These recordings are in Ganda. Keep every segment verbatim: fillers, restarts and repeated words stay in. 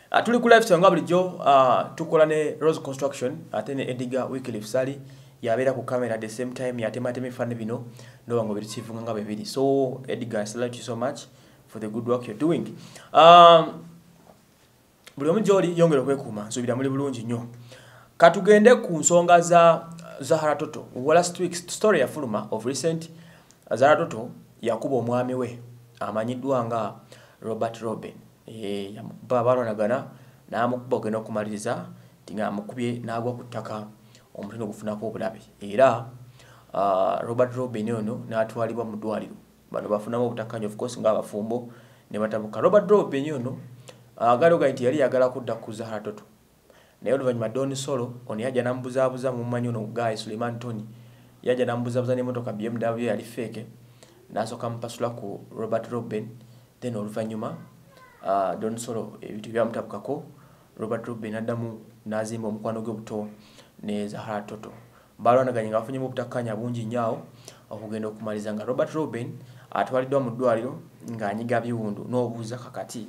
Uh, tuli ku lifestyle nga bulijjo uh, tukola ne Rose Construction ate ne Edgar Wycliffe Sali yabeera ku camera at the same time yatematema ebifaananyi bino ndoba ngo birisiivinga nga bwe biri. So Edgar, I salute you so much for the good work you're doing. Um, buli omu gy'oli yongera okwekuuma nsuubira muli bulungi nnyo. Katugende ku nsonga za Zahara Toto. Last week's story yafuluma of recent. Zahara Toto yakuba omwami we amanyiddwa nga Robert Robin. Eh, yamukuba balonagana n'amukuba ogenda okumaliriza tinga amukubye n'agwa ku ttaka omutwe ogufunako obulabe. Era uh, Robert Robin ono n'atwalibwa mu ddwaliro. Bano bafunamu obutakkaanya of course ng'abafumbo ne batabuka. Robert Robin ono agaloga nti yali yagala kudda ku Zahara Toto. Naye oluvannyuma Don Solo ono yajja n'amubuzaabuza mu mmanyi ono Guy Suleiman Tony yajja n'amubuzaabuza n'emmotoka B M W yali feke n'asooka mupasula ku Robert Robin. Then oluvannyuma uh, Don Solo ebintu byamutabukako Robert Robin addamu n'azimba omukwano gwe buto ne Zahara Toto. Balwanaganye nga bafunye obutakkaanya bungi nnyo okugenda okumaliza nga Robert Robin atwaliddwa mu ddwaliro ng'anyiga biwundu n'obuuza kakati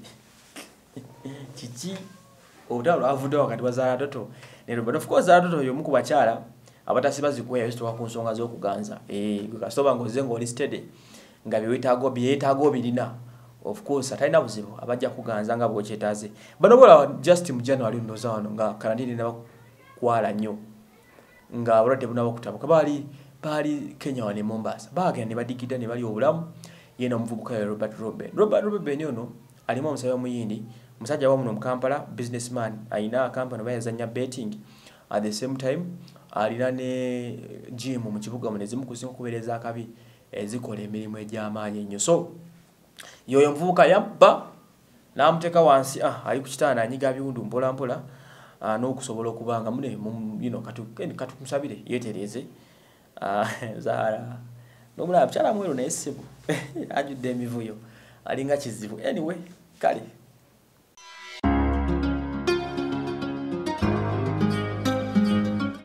kiki obutalo avuddewo wakati wa Zahara Toto ne Robert. Of course Zahara Toto y'omu ku bakyala abatasiba zikuwa yabisitoka ku nsonga z'okuganza. Eh, gwe kasitoba ng'ozze ng'oli steady nga byetaago byetaago birina. Of course atalina buzibu abajja kuganza nga bw'okyetaaze. Bano bola just mu January ndoza wano nga karantini na kwala nnyo nga abalwadde bunabo kutabuka bali bali Kenya wane Mombasa bagenda ne badigida ne bali obulamu yena omuvubuka ya Robert Robin. Robert Robin ono alimu omusajja omuyindi musajja wa muno mu Kampala, businessman ayina company bayazanya betting at the same time alina ne gym mu kibuga mu nezimu kusinga kubereza akabi ezikola emirimu egy'amaanyi ennyo. So yoyo mvubuka yabba n'amuteeka wansi ah ali ku kitanda anyiga biwundu mpola mpola uh, n'okusobola okubanga mune you know katu katu musabire yetereze uh, Zahara n'omulaba kyala mweru naye ssebo ajudde emivuyo alinga kizibu. Anyway kale